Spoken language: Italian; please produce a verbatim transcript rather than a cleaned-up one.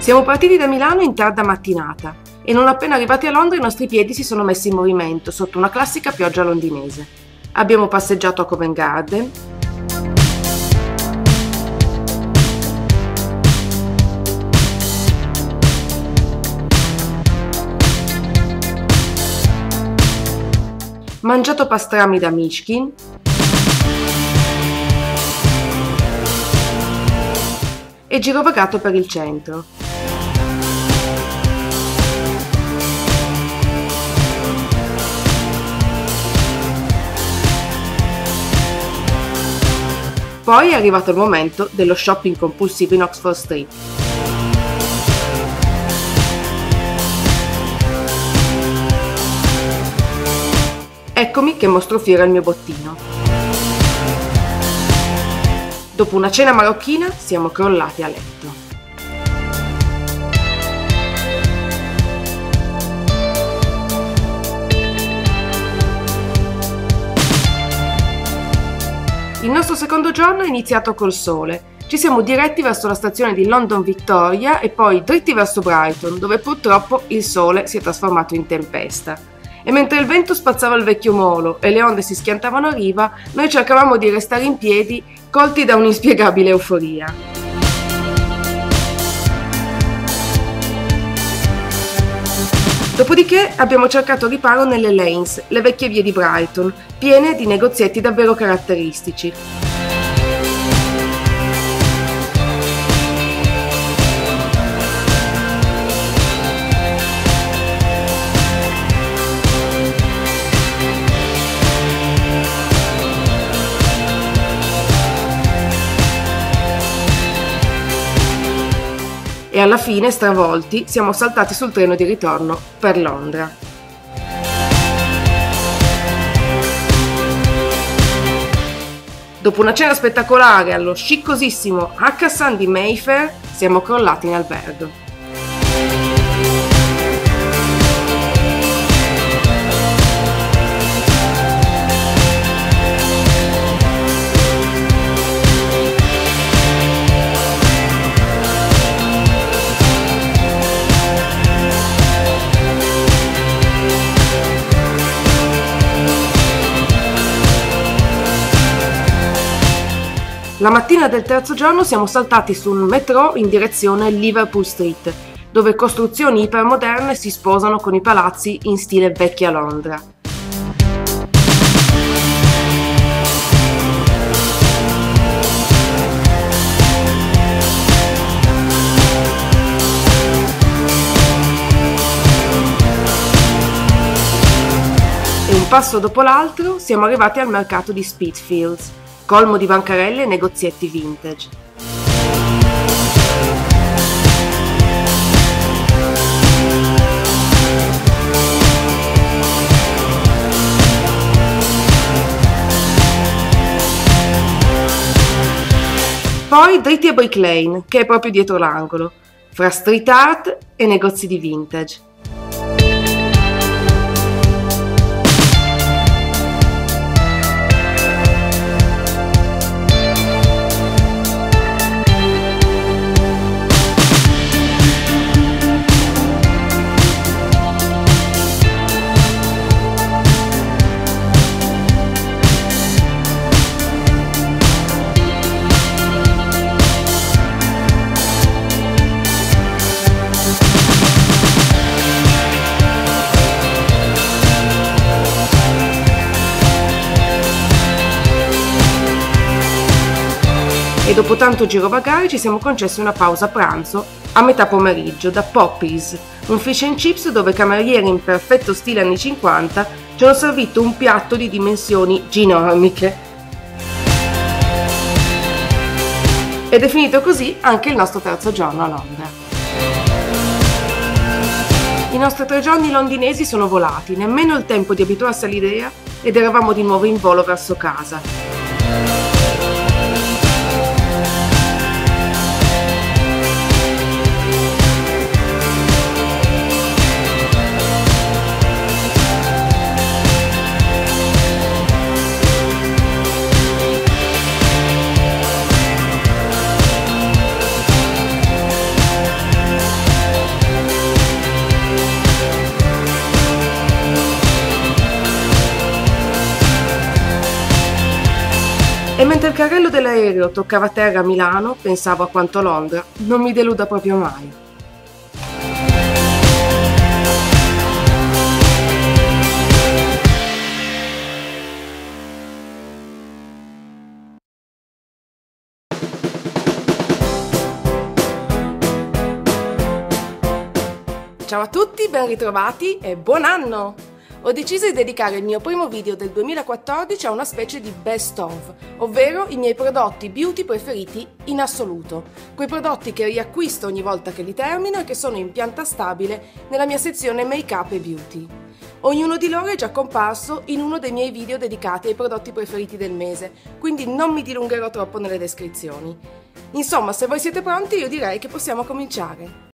Siamo partiti da Milano in tarda mattinata e non appena arrivati a Londra i nostri piedi si sono messi in movimento sotto una classica pioggia londinese. Abbiamo passeggiato a Covent Garden, mangiato pastrami da Mishkin e girovagato per il centro. Poi è arrivato il momento dello shopping compulsivo in Oxford Street. Eccomi che mostro fiero il mio bottino. Dopo una cena marocchina siamo crollati a letto. Il nostro secondo giorno è iniziato col sole. Ci siamo diretti verso la stazione di London Victoria e poi dritti verso Brighton, dove purtroppo il sole si è trasformato in tempesta. E mentre il vento spazzava il vecchio molo e le onde si schiantavano a riva, noi cercavamo di restare in piedi, colti da un'inspiegabile euforia. Dopodiché abbiamo cercato riparo nelle lanes, le vecchie vie di Brighton, piene di negozietti davvero caratteristici. E alla fine, stravolti, siamo saltati sul treno di ritorno per Londra. Dopo una cena spettacolare allo sciccosissimo Hakkasan di Mayfair, siamo crollati in albergo. La mattina del terzo giorno siamo saltati su un metro in direzione Liverpool Street, dove costruzioni ipermoderne si sposano con i palazzi in stile vecchia Londra. E un passo dopo l'altro siamo arrivati al mercato di Spitalfields, colmo di bancarelle e negozietti vintage. Poi dritti a Brick Lane, che è proprio dietro l'angolo, fra street art e negozi di vintage. E dopo tanto girovagare ci siamo concessi una pausa pranzo a metà pomeriggio da Poppy's, un fish and chips dove camerieri in perfetto stile anni cinquanta ci hanno servito un piatto di dimensioni ginormiche. Ed è finito così anche il nostro terzo giorno a Londra. I nostri tre giorni londinesi sono volati, nemmeno il tempo di abituarsi all'idea ed eravamo di nuovo in volo verso casa. E mentre il carrello dell'aereo toccava terra a Milano, pensavo a quanto Londra non mi deluda proprio mai. Ciao a tutti, ben ritrovati e buon anno! Ho deciso di dedicare il mio primo video del duemilaquattordici a una specie di best of, ovvero i miei prodotti beauty preferiti in assoluto, quei prodotti che riacquisto ogni volta che li termino e che sono in pianta stabile nella mia sezione make up e beauty. Ognuno di loro è già comparso in uno dei miei video dedicati ai prodotti preferiti del mese, quindi non mi dilungherò troppo nelle descrizioni. Insomma, se voi siete pronti io direi che possiamo cominciare.